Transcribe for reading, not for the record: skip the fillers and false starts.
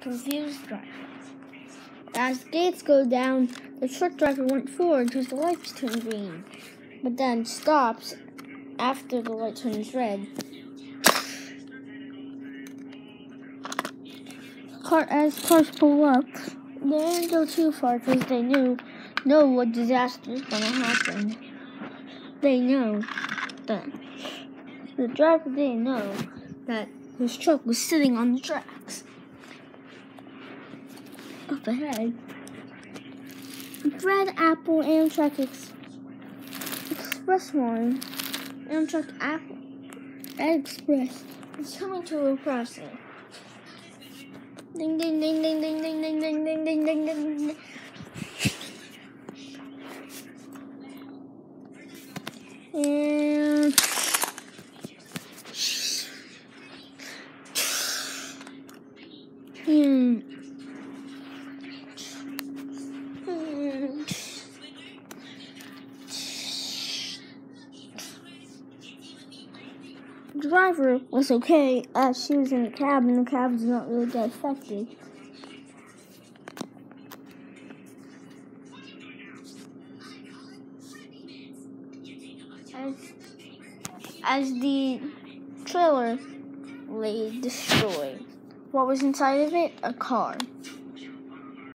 confused driver. As the gates go down, the truck driver went forward because the lights turned green, but then stops after the light turns red. As cars pull up, they didn't go too far because they know what disaster is going to happen. They know that the driver didn't know that his truck was sitting on the tracks. Up ahead, Red Apple Amtrak Express line, Amtrak Apple Express is coming to a crossing. Ding ding ding ding ding ding ding ding ding ding ding ding. And the driver was okay as she was in the cab, and the cab did not really get affected. As the trailer lay destroyed, what was inside of it? A car.